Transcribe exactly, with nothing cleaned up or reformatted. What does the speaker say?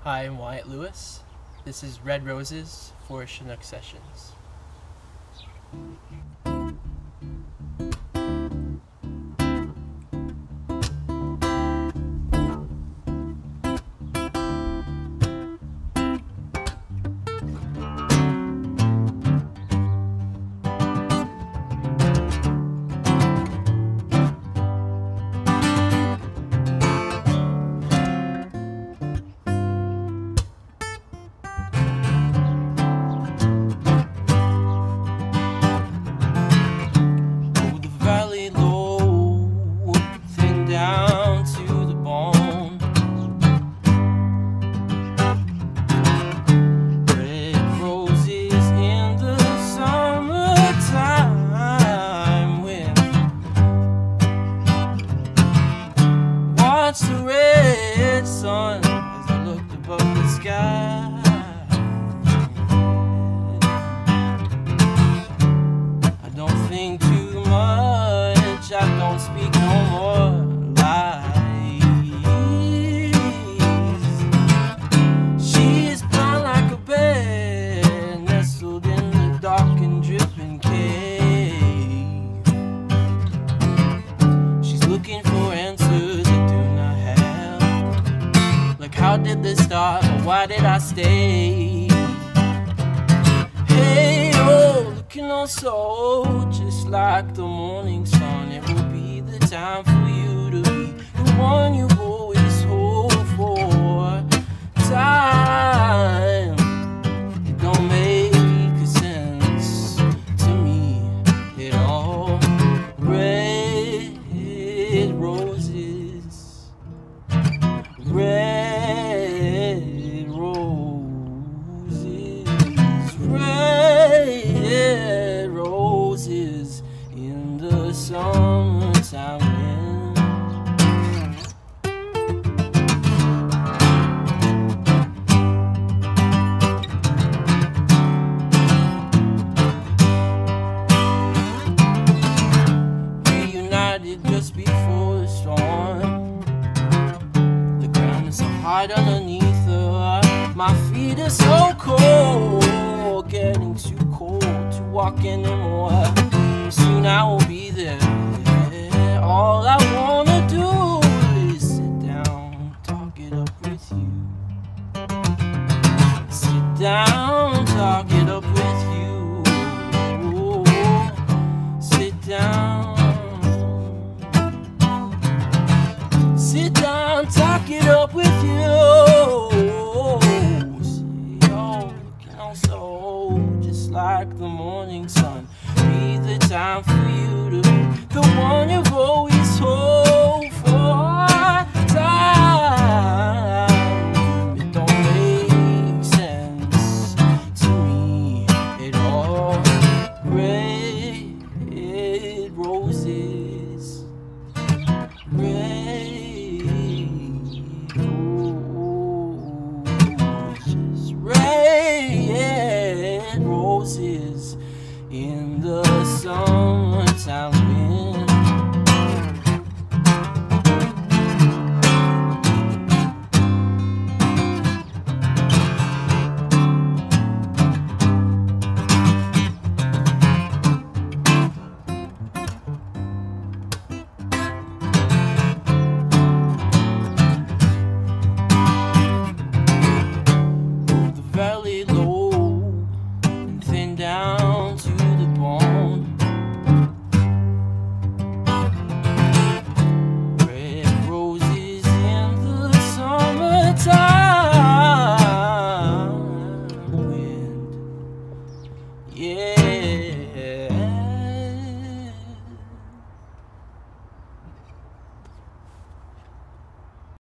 Hi, I'm Wyatt Lewis. This is Red Roses for Chinook Sessions. Watch the red sun as I looked above the sky. I don't think too much, I don't speak no more lies. She is blind like a bear, nestled in the dark and dripping cave. She's looking for answers. How did this start, or why did I stay? Hey, oh, looking on so just like the morning sun. It will be the time for you to be the one you've always hoped for. Time, it don't make sense to me at all. Red roses, red red roses in the summertime wind. Reunited just before the storm. The ground is so hard underneath her. My feet are so cold, getting too cold to walk anymore. Soon I will be there. All I wanna do is sit down, talk it up with you. Sit down, talk it up with you. Sit down, sit down, talk it up with you. Just like the morning sun, be the time for you to be the one you've always hoped for. Time, it don't make sense to me at all. Red roses, red roses, red roses in the summertime wind. The valley low and thin down to the bone. Red roses in the summertime wind. Yeah.